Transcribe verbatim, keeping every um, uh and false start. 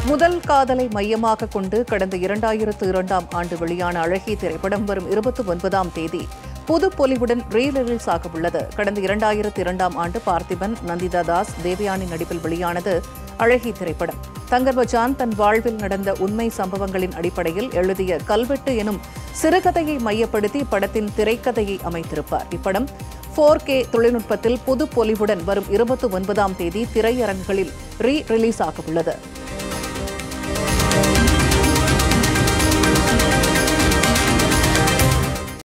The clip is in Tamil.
முதல் காதலை மையமாக கொண்டு கடந்த இரண்டாயிரத்து இரண்டாம் ஆண்டு வெளியான அழகி திரைப்படம் வரும் இருபத்தி ஒன்பதாம் தேதி புது பொலிவுடன் ரீ ரிலீஸ் ஆக உள்ளது. கடந்த இரண்டாயிரத்து இரண்டாம் ஆண்டு பார்த்திபன், நந்திதா தாஸ், தேவயானி நடிப்பில் வெளியானது அழகி திரைப்படம். தங்கர் பச்சான் தன் வாழ்வில் நடந்த உண்மை சம்பவங்களின் அடிப்படையில் எழுதிய கல்வெட்டு எனும் சிறுகதையை மையப்படுத்தி படத்தின் திரைக்கதையை அமைத்திருப்பார். இப்படம் போர் கே தொழில்நுட்பத்தில் புது பொலிவுடன் வரும் இருபத்தி ஒன்பதாம் தேதி திரையரங்குகளில் ரீ ரிலீஸ் ஆக உள்ளது.